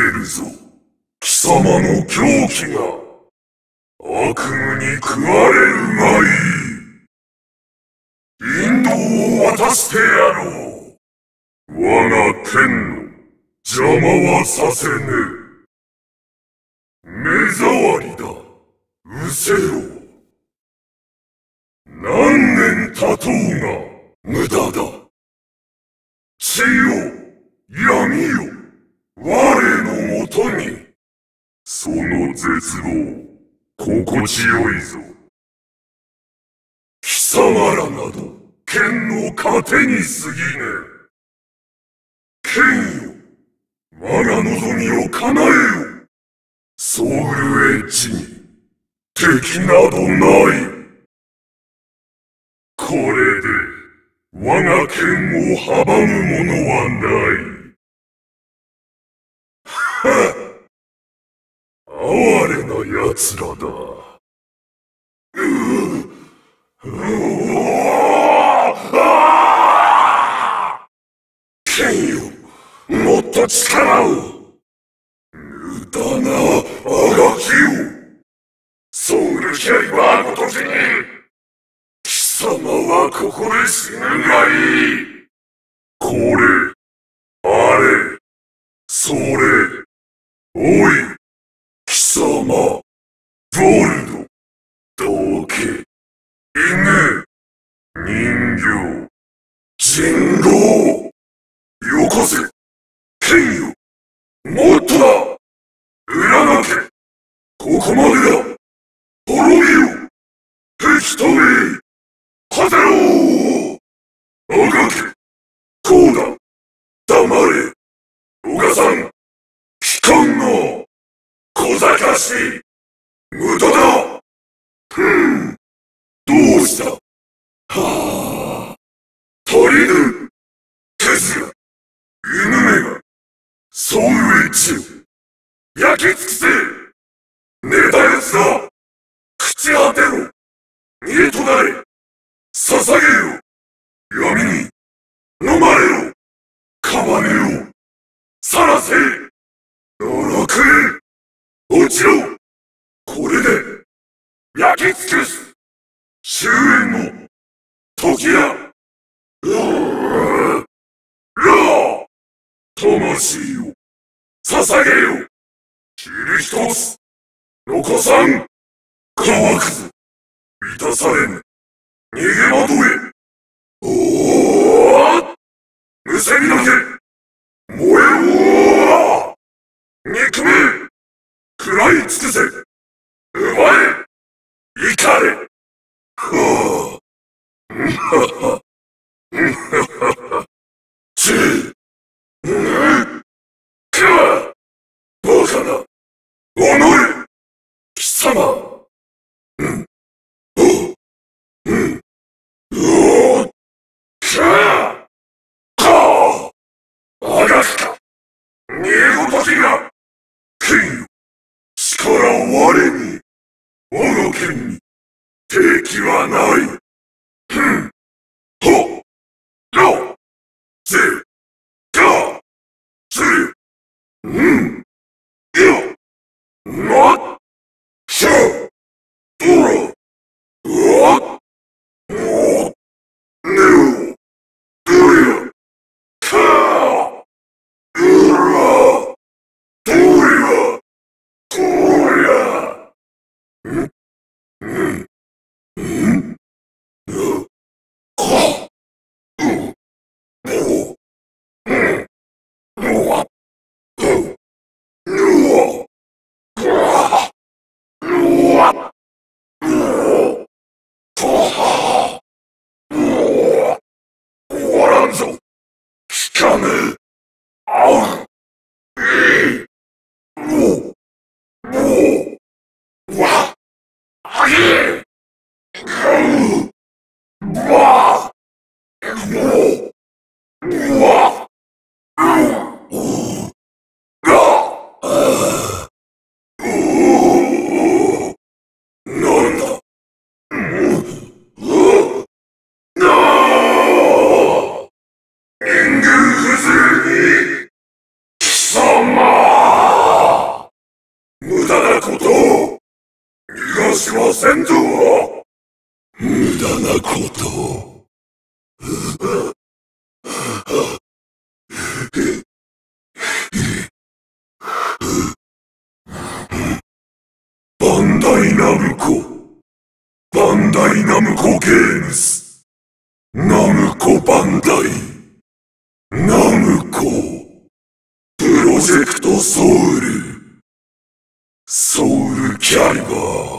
るぞ。貴様の狂気が悪夢に食われるがいい。引導を渡してやろう。我が剣の邪魔はさせねえ。目障りだ、失せろ。何年経とうが無駄だ。血よ、闇よ、我のもとに。その絶望、心地よいぞ。貴様らなど、剣の糧に過ぎねえ。剣よ、我が望みを叶えよ。ソウルエッジに敵などない。これで我が剣を阻む者はない。はっ、哀れな奴らだ。剣よ、もっと力を。無駄なあがきを。ソウルキャリバーごときに。貴様はここで死ぬがいい。これ、あれ、それ、おい、貴様、ボルド、どけ、犬、人形、人狼、よこせ、剣よ、もっとだ、裏なけ、ここまでだ、滅びよ、敵とめ、果てろ。あがけ、こうだ、黙れ、小賀さん、機関が、小賢しい、無駄だ。どうした。はあ、足りぬ。ですが、犬めが、ソウルエッジを、焼き尽くせ。寝たやつだ。朽ち果てろ。逃げとなれ。捧げよ。闇に、飲まれろ。屍を、さらせ。奈落へ、落ちろ。これで、焼き尽くす。終焉の、時だ。魂を、捧げよ。切り一つ、残さん。乾くぞ。満たされぬ。逃げ惑え。おー、むせびだけ。燃えろ。憎め。食らい尽くせ。奪え。怒れ。はぁ。んはは。んはは。ちぃ。バカな。おのれ。貴様。あがくか。逃げごときが。剣よ。力を我に。我が剣に。敵はない。ほっ。ろ。ぜ。が。ずる。よ。ま。しょ。どら。わ。お。ねお。どりゃ。か。うら。どりゃ。こりゃ。終わらんぞ。聞かねえ。あう。い。もう。わ。あげえ。 しはせんぞ。無駄なことを。バンダイナムコゲームズ、ナムコバンダイ、ナムコプロジェクトソウルキャリバー。